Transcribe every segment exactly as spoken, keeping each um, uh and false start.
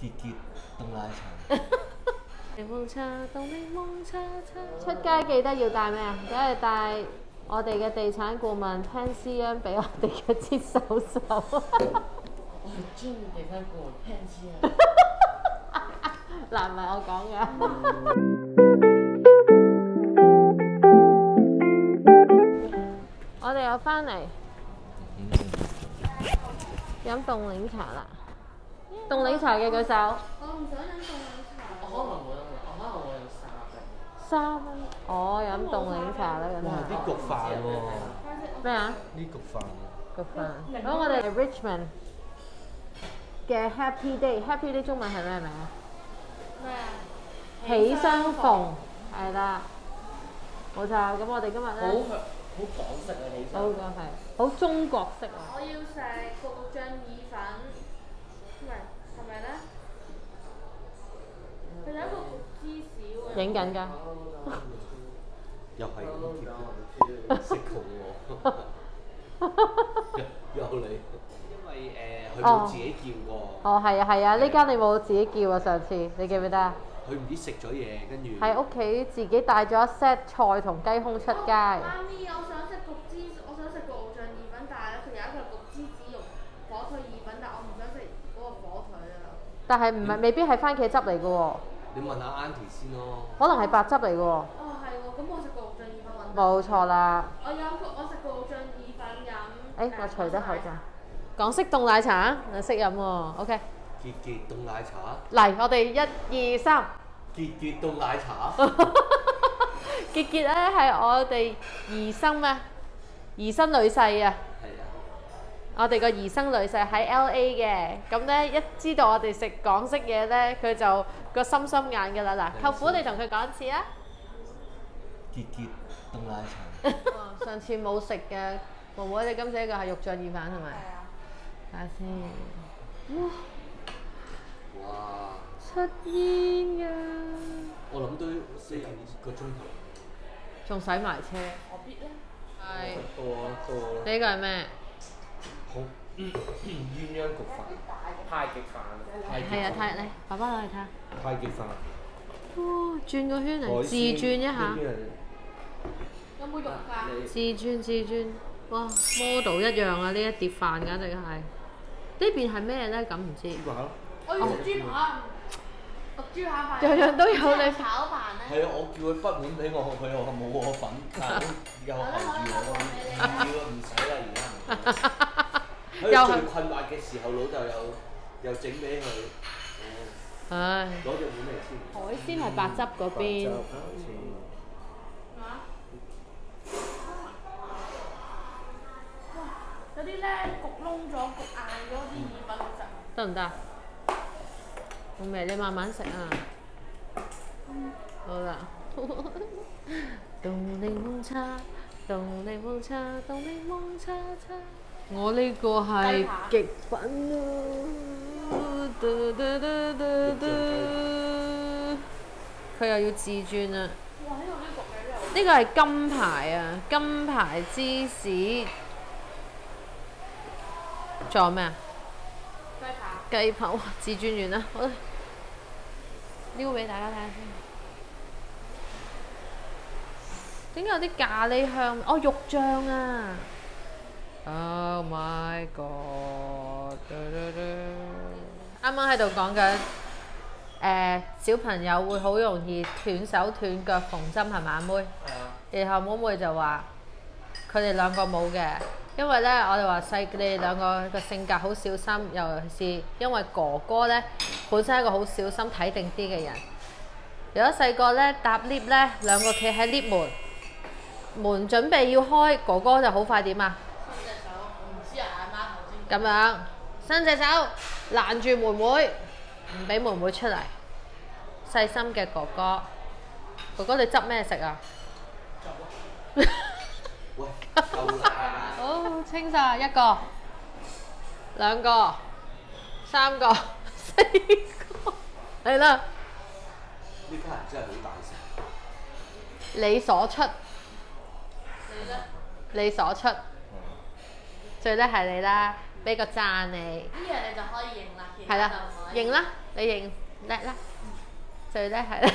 傑傑凍奶茶。 檸檬茶，凍檸檬茶茶。出街記得要帶咩啊？梗係帶我哋嘅地產顧問 Pansy 俾我哋嘅支手手。 我係專業地產顧問 Pansy 嗱，唔係我講嘅。我哋又翻嚟飲凍檸茶啦。凍檸茶嘅舉手。 我唔想飲凍檸茶。 我可能冇飲過，我可能會有沙嘅。 三蚊。我飲凍檸茶啦，咁哇！啲焗飯喎。 咩啊？ 啲焗飯。 焗飯。咁我哋係 Richmond 嘅 Happy Day。Happy Day 中文係咩名啊？ 咩啊？ 喜相逢係啦，冇錯。咁我哋今日好咧， 好港式啊，起身。 好個係好中國式啊。 我要食焗醬意粉，唔係係咪咧？佢有一個焗芝士喎。 影緊㗎。 又係咁貼，識窮喎。又你，因為誒佢冇自己叫過。 哦，係啊，係啊，呢間你冇自己叫啊，上次你記唔記得啊？ 佢唔知食咗嘢，跟住喺屋企自己帶咗一 set 菜同雞胸出街。 媽咪，我想食焗芝，我想食個焗醬意粉，但係咧佢有一個焗芝士肉火腿意粉，但我唔想食嗰個火腿啊。 但係唔係未必係番茄汁嚟嘅喎， 你問下 Auntie 先咯。 可能係白汁嚟嘅喎。 哦，係喎，咁我食個焗醬意粉揾。 冇錯啦。 我飲我食個焗醬意粉飲。 誒，我除得口罩。港式凍奶茶，你識飲喎 ，OK。 傑傑凍奶茶。 嚟，我哋一二三。 傑傑凍奶茶。 傑傑咧係我哋兒生咩？兒生女婿啊！ 係啊。 我哋個兒生女婿喺 L A 嘅，咁咧一知道我哋食港式嘢咧，佢就個心心眼㗎啦。嗱，舅父你同佢講一次啊！ 傑傑凍奶茶。 哇！上次冇食嘅，妹妹你今次呢個係肉醬意粉係咪？ 係啊。 睇下先。哇！ 哇！ 出煙㗎！ 我諗都四個鐘頭。 仲洗埋車。 何必咧？ 係。 多啊多啊。 呢個係咩？ 好鴛鴦焗飯。 太極飯。 係啊，睇嚟，爸爸攞嚟睇下。 太極飯。 哇！轉個圈嚟，自轉一下。 有冇肉㗎？ 自轉自轉，哇 model 一樣啊！呢一碟飯簡直係。呢邊係咩咧？咁唔知。 豬扒咯。 我要食豬扒，焗豬扒飯。 樣樣都有你。 炒飯咧。 係啊，我叫佢筆碗俾我，佢又冇我份，但係又候住我，唔要啊，唔使啦，而家。喺佢最困惑嘅時候，老豆又又整俾佢。 唉。 攞隻碗嚟先。 海鮮係白汁嗰邊。 有啲咧焗燶咗、焗硬咗啲意粉好食。 得唔得？好味，你慢慢食啊。好啦。凍檸檬茶，凍檸檬茶，凍檸檬茶茶。我呢個係極品啊！嘟嘟嘟嘟嘟佢又要自轉啊！ 哇！呢度啲焗嘢真係好。 呢個係金牌啊！金牌芝士。仲有咩啊？ 雞扒。 雞扒，哇！自轉完啦，好啦，撩俾大家睇下先。點解有啲咖喱香？哦，肉醬啊 ！Oh my god！啱啱喺度講緊誒小朋友會好容易斷手斷腳縫針係咪啊妹？係啊。然後妹妹就話佢哋兩個冇嘅。因為咧，我哋話細佢哋兩個個性格好小心，尤其是因為哥哥咧本身係一個好小心睇定啲嘅人。如果細個咧搭 lift 咧，兩個企喺 lift 門，門準備要開，哥哥就好快點啊？ 伸隻手，我唔知啊，阿媽頭先。 咁樣伸隻手攔住妹妹，唔俾妹妹出嚟。細心嘅哥哥，哥哥你執咩食啊？ 喂，夠啦！ 好清晒一個、兩個、三個、四個，嚟啦！ 呢家人真係好大食。 你所出， 你咧？ 你所出，最叻係你啦，俾個讚你。 呢樣你就可以認啦，其係啦，認啦，你認叻啦，最叻係啦。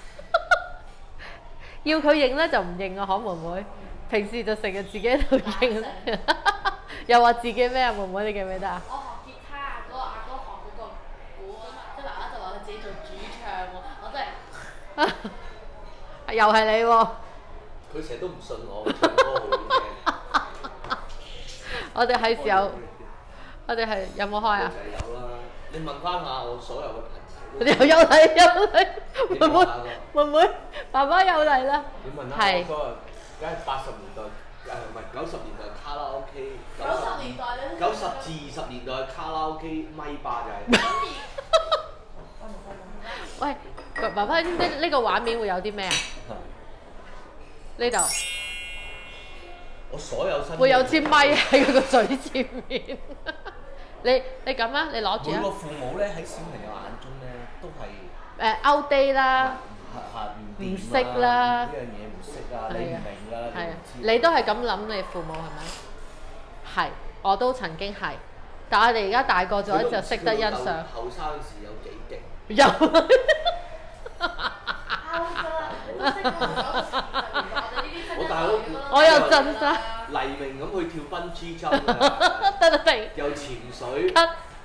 要佢認咧就唔認啊，可妹妹。平時就成日自己喺度認，又話自己咩啊？妹妹你記唔記得啊？ 我學吉他啊，嗰個阿哥學嗰個鼓啊嘛，即係爸爸就話佢自己做主唱喎，我真係又係你喎！ 佢成日都唔信我唱歌好聽。 我哋係時候，我哋係有冇開啊？ 就係有啦，你問翻下我所有嘅朋友。 又又嚟又嚟，妹妹妹妹，爸爸又嚟啦。 你問下我嗰個，梗係八十年代，誒唔係九十年代卡拉 OK， 九十年代咧， 九十至二十年代卡拉 OK 咪霸就係。 喂，爸爸呢呢個畫面會有啲咩啊？呢度我所有身會有支咪喺佢個嘴前面。你你咁啊？你攞住啊！ 每個父母咧喺小朋友眼中咧都係誒 outdate 啦， 唔識啦， 呢樣嘢唔識啊，你唔明㗎， 係啊， 你唔知。 你都係咁諗，你父母係咪？係，我都曾經係，但係我哋而家大個咗就識得欣賞。 後生時有幾勁？ 有。 我大佬， 我又震晒。 黎明咁去跳笨豬跳啊！ 得得停。 又潛水。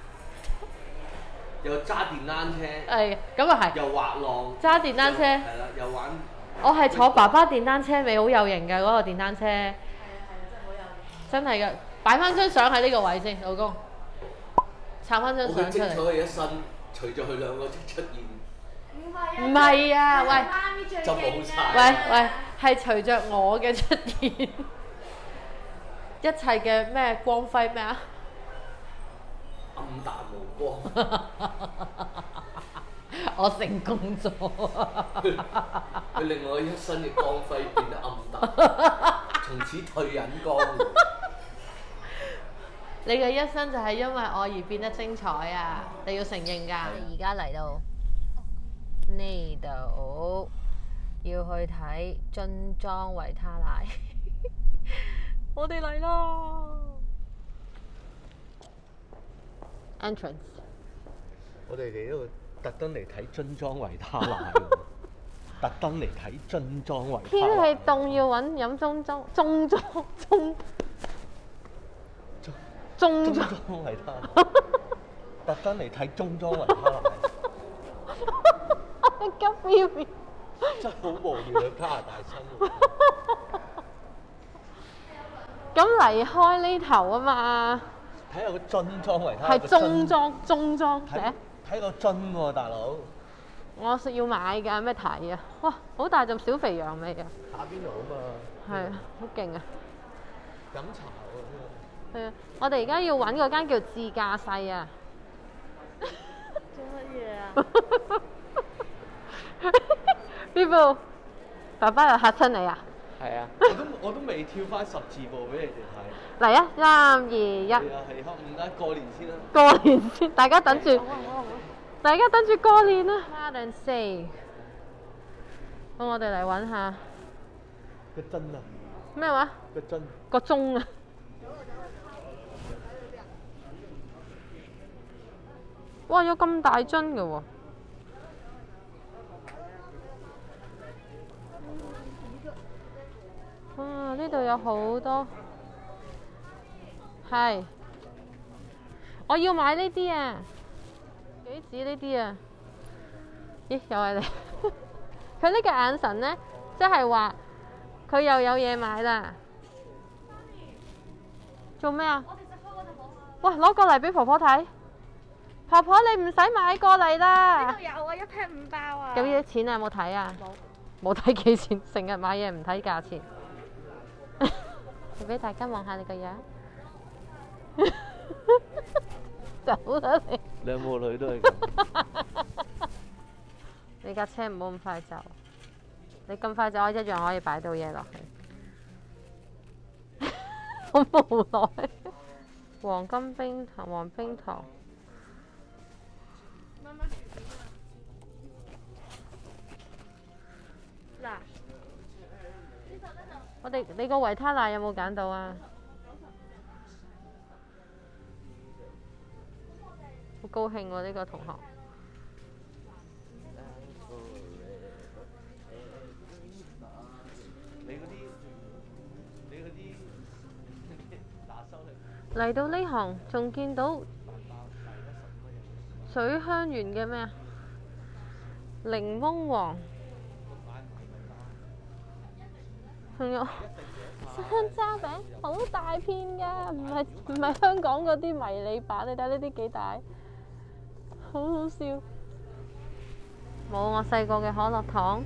又揸電單車。 係，咁啊係。 又滑浪。 揸電單車。係啦，又玩。 我係坐爸爸電單車，咪好有型㗎嗰個電單車。係啊係啊，真係好有型。 真係㗎，擺翻張相喺呢個位先，老公。插翻張相出嚟。 好精彩嘅一生，隨住佢兩個出現。 唔係啊，喂。 就冇晒。 喂喂，係隨着我嘅出現，一切嘅咩光輝咩啊？ 暗淡無光。 我成功咗。 佢令我一生嘅光輝變得暗淡，從此退隱江湖。 你嘅一生就係因為我而變得精彩啊！你要承認㗎。而家嚟到呢度，要去睇樽裝維他奶。我哋嚟啦 ！Entrance。 我哋嚟呢度特登嚟睇樽裝維他奶喎，特登嚟睇樽裝維他奶。 天氣凍要揾飲樽裝樽裝樽樽裝維他奶，特登嚟睇樽裝維他奶。 急妙妙， 真係好無聊嘅加拿大生活。 咁離開呢頭啊嘛。 睇下個樽裝維他奶。 係中裝中裝嚟啊！ 睇個樽喎，大佬。 我要買㗎，咩睇啊？哇，好大陣小肥羊味啊！ 打邊爐啊嘛。 係啊，好勁啊！ 飲茶喎。 係啊，我哋而家要揾嗰間叫自駕勢啊。 做乜嘢啊？ 邊部？爸爸又嚇親你啊？ 係啊，我都我都未跳翻十字步俾你哋睇。 嚟啊！三二一。 係啊係啊，唔該過年先啦。 過年先，大家等住。大家等住過年啦。Modern Say。咁我哋嚟揾下。 個樽啊！ 咩話？ 個樽。 個鐘啊！哇！有咁大樽嘅喎。哇！呢度有好多，係，我要買呢啲啊，杞子呢啲啊，咦？又係你？佢呢個眼神呢，即係話佢又有嘢買啦。做咩啊？哇！攞過嚟俾婆婆睇。婆婆你唔使買過嚟啦。 呢度有啊，一 pack 五包啊。 咁幾多錢啊？有冇睇啊？冇。冇睇幾錢？成日買嘢唔睇價錢。俾大家望下你個樣。走啦你！ 兩母女都係咁。 你架車唔好咁快走，你咁快走，我一樣可以擺到嘢落去。好無奈。黃金冰糖、黃冰糖。 嗱， 我哋你個維他奶有冇揀到啊？好高興喎呢個同學。 你嗰啲，你嗰啲拿收嚟。 嚟到呢行仲見到水香園嘅咩啊？檸檬王，仲有山楂餅，好大片㗎，唔係唔係香港嗰啲迷你版，你睇呢啲幾大，好好笑。冇我細個嘅可樂糖，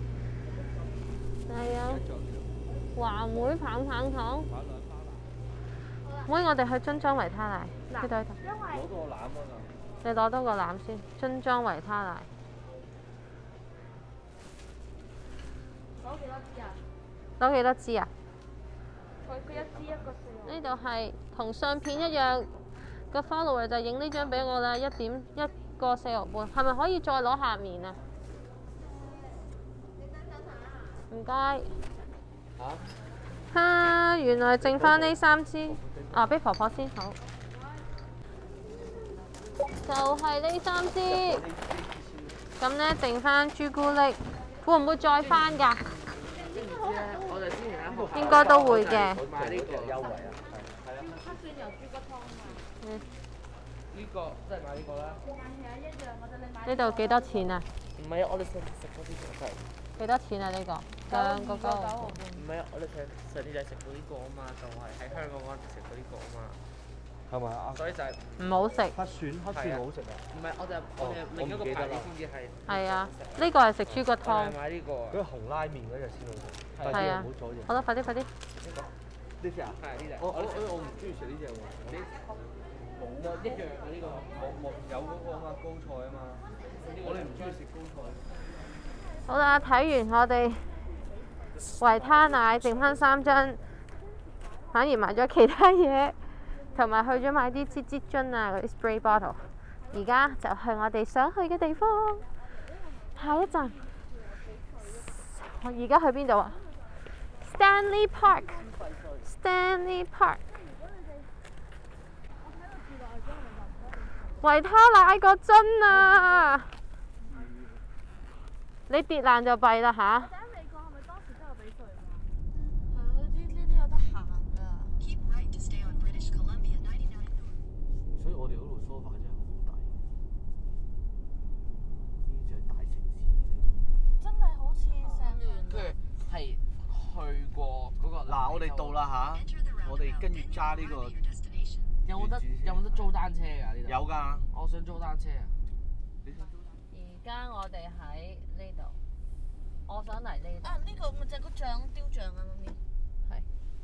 係啊，華妹棒棒糖。妹，我哋去樽裝維他奶，呢度呢度。 攞多個籃啊！ 你攞多個籃先，樽裝維他奶。 攞幾多支啊？ 攞幾多支啊？ 佢佢一支一個四。 呢度係同相片一樣，個 follower 就影呢張俾我啦，一點一個四毫半，係咪可以再攞下面啊？唔該。 嚇？ 哈！原來剩翻呢三支，啊，俾婆婆先好。就係呢三支，咁呢，剩翻朱古力，會唔會再翻㗎？ 我哋之前喺學校應該都會嘅。 買呢個優惠啊， 黑蒜油豬骨湯啊！ 嗯。 呢個即係買呢個啦。 係啊，一樣我哋你買。 呢度幾多錢啊？ 唔係啊，我哋上次食嗰啲就係。 幾多錢啊？呢個兩個九毫半。 唔係啊，我哋上上次就係食過呢個啊嘛，就係喺香港嗰陣時食過呢個啊嘛。 係咪啊？ 所以就係唔好食。 黑蒜黑蒜好食啊！ 唔係，我哋我哋另一個牌子先至係。 係啊，呢個係食豬骨我湯。 係買呢個啊。 嗰個紅拉麵嗰隻先好食。 係啊唔好阻住。 好啦，快啲快啲。 呢隻啊？ 係呢隻。 我我我我唔中意食呢隻喎。 你冇啊，一樣啊呢個。 冇冇有嗰個啊嘛，高菜啊嘛。我哋唔中意食高菜。 好啦，睇完我哋維他奶剩翻三樽，反而買咗其他嘢，同埋去咗買啲擠擠樽啊嗰啲 spray bottle。而家就去我哋想去嘅地方，下一站。我而家去邊度啊 ？Stanley Park。Stanley Park。維他奶個樽啊！你跌爛就弊啦吓！ 我第一未講係咪當時真係俾稅㗎？係咯，呢呢啲有得行㗎。 所以我哋嗰度 sofa 真係好大，呢就係大城市啦呢度。 真係好似成跟住係去過嗰個。 嗱，我哋到啦吓，我哋跟住揸呢個。 有冇得有冇得租單車㗎呢度？ 有㗎。 我想租單車啊！ 你想租單車？ 而家我哋喺呢度，我想嚟呢度。 啊！呢個咪就係個像雕像啊，媽咪。 係。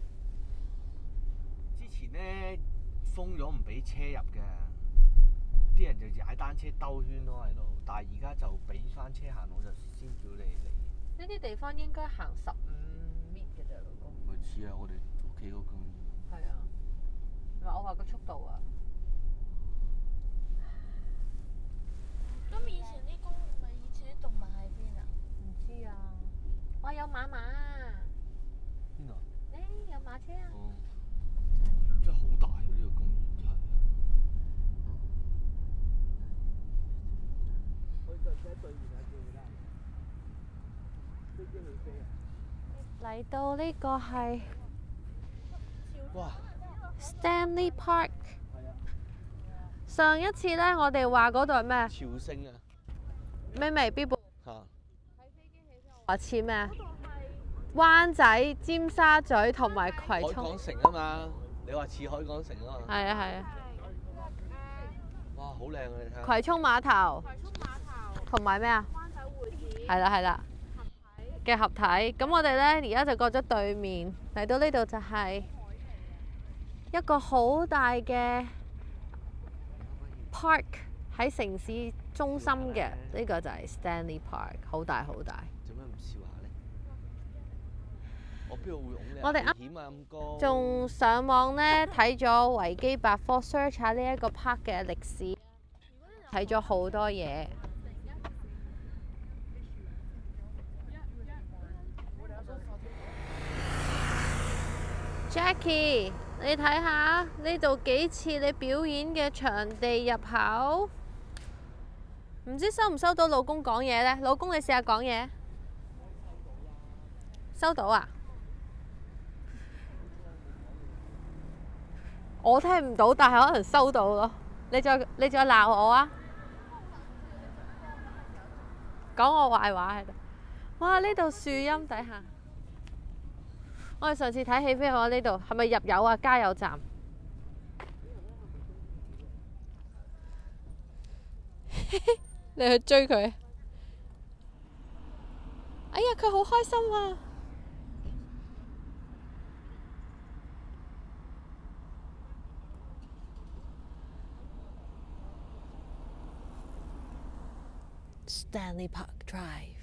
之前咧封咗唔俾車入嘅，啲人就踩單車兜圈咯喺度，但係而家就俾翻車行，我就先叫你嚟。 呢啲地方應該行十五米嘅啫，老公。 咪似啊！我哋屋企嗰個。 係啊。唔係我話個速度啊。 咁以前啲公咪以前啲動物喺邊啊？ 唔知啊。哇！有馬馬。 邊度？ 誒，有馬車啊！ 哦。真係好大喎！呢個公園真係。可以再喺對面啊！叫佢啦。飛機會飛啊！ 嚟到呢個係哇！ Stanley Park。上一次咧，我哋話嗰度係咩？ 朝聖啊！ 咩微標本？ 嚇！ 話似咩？灣仔、尖沙咀同埋葵涌。 海港城啊嘛，你話似海港城啊嘛。 係啊係啊。 哇！好靚啊！你睇下。 葵涌碼頭。 葵涌碼頭。 同埋咩啊？ 灣仔會展。 係啦係啦。嘅合體，咁我哋咧而家就過咗對面，嚟到呢度就係一個好大嘅 park 喺城市中心嘅，呢個就係 Stanley Park， 好大好大。 做咩唔笑下咧？我邊度會擁你？ 我哋危險啊咁高。 仲上網咧睇咗維基百科 search 下呢一個 park 嘅歷史，睇咗好多嘢。Jackie。 你睇下呢度幾似你表演嘅場地入口，唔知收唔收到老公講嘢呢？老公你試下講嘢，收到啊？我聽唔到，但係可能收到咯。你再你再鬧我啊！講我壞話喺度。哇！呢度樹蔭底下，我哋上次睇戲飛我呢度係咪入油啊？加油站。你去追佢。哎呀，佢好開心啊！Stanley Park Drive。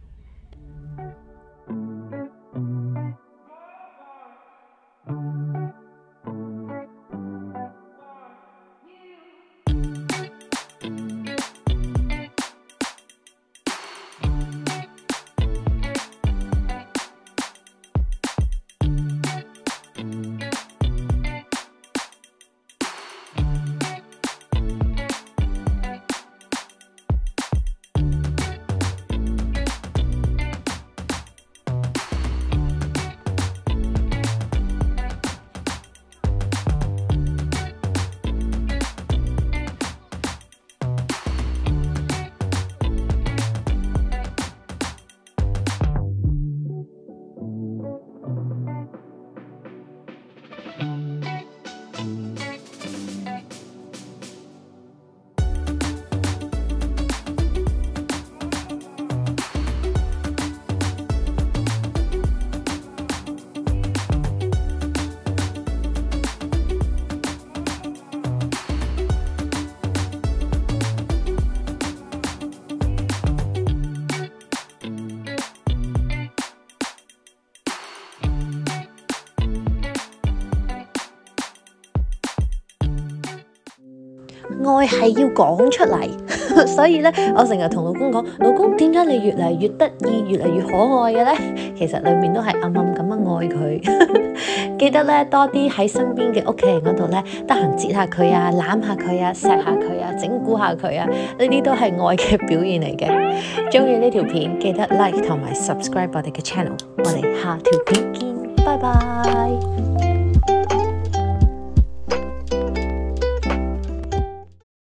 愛係要講出嚟，所以咧，我成日同老公講：老公，點解你越嚟越得意、越嚟越可愛嘅咧？其實裏面都係暗暗咁樣愛佢。記得咧，多啲喺身邊嘅屋企人嗰度咧，得閒接下佢啊，攬下佢啊，錫下佢啊，整蠱下佢啊，呢啲都係愛嘅表現嚟嘅。中意呢條片，記得 like 同埋 subscribe 我哋嘅 channel。我哋下條片見，拜拜。